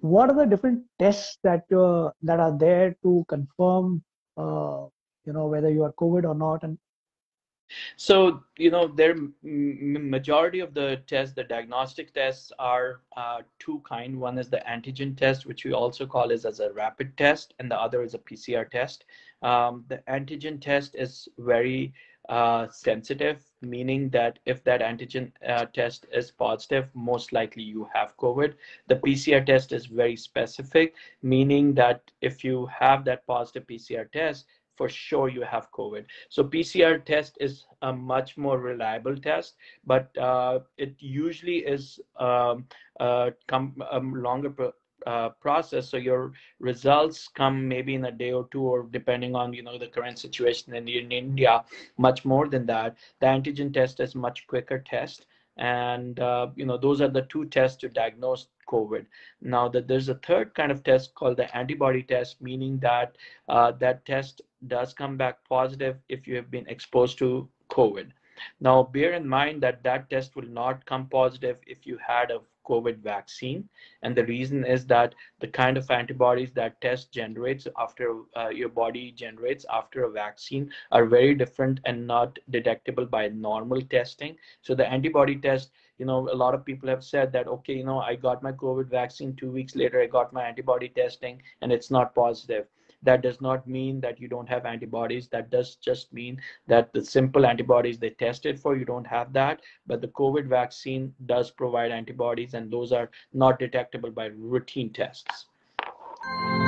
what are the different tests that are there to confirm, whether you are COVID or not? And So, there majority of the tests, the diagnostic tests are two kind. One is the antigen test, which we also call as a rapid test, and the other is a PCR test. The antigen test is very sensitive, meaning that if that antigen test is positive, most likely you have COVID. The PCR test is very specific, meaning that if you have that positive PCR test, for sure you have COVID. So PCR test is a much more reliable test, but it usually is longer process. So your results come maybe in a day or two, or depending on the current situation in India, much more than that. The antigen test is much quicker test, and those are the two tests to diagnose COVID. Now that there's a third kind of test called the antibody test, meaning that that test does come back positive if you have been exposed to COVID. Now, bear in mind that that test will not come positive if you had a COVID vaccine. And the reason is that the kind of antibodies that test generates after your body generates after a vaccine are very different and not detectable by normal testing. So the antibody test, a lot of people have said that, okay, I got my COVID vaccine 2 weeks later, I got my antibody testing and it's not positive. That does not mean that you don't have antibodies. That does just mean that the simple antibodies they tested for, you don't have that. But the COVID vaccine does provide antibodies, and those are not detectable by routine tests.